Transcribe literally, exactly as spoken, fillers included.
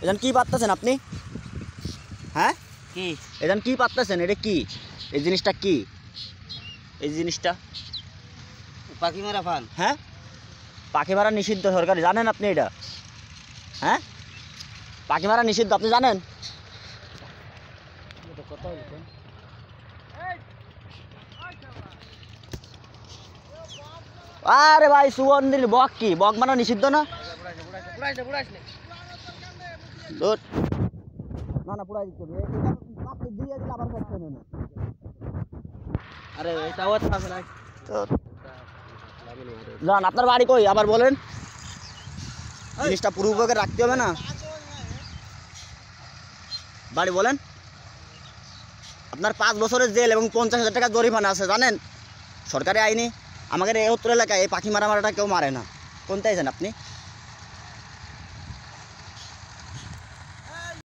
এজন কি পারতেছেন আপনি? হ্যাঁ কি এজন কি পারতেছেন? এটা কি? এই জিনিসটা কি? এই জিনিসটা পাখি মারা ফান। হ্যাঁ, পাখি মারা নিষিদ্ধ সরকারি, জানেন আপনি এটা? হ্যাঁ, পাখি মারা নিষিদ্ধ, আপনি জানেন? আরে ভাই সুগন্ধির বক, কি বক মারা নিষিদ্ধ না? ধুর। না না পুরাই দিতে হবে। এটা আপনি দিয়ে দিলে আবার করতে হবে না। আরে এটাও আছে না। তো জান আপনার বাড়ি কই আবার বলেন? জিনিসটা পূর্বকে রাখতে হবে না? বাড়ি বলেন? আপনার পাঁচ বছরের জেল এবং পঞ্চাশ হাজার টাকা জরিমানা আছে, জানেন? সরকারি আইনি। আমাদের এই উত্তর এলাকায় এই পাখি মারা মারাটা কেউ মারে না। কোনটাই জানেন আপনি?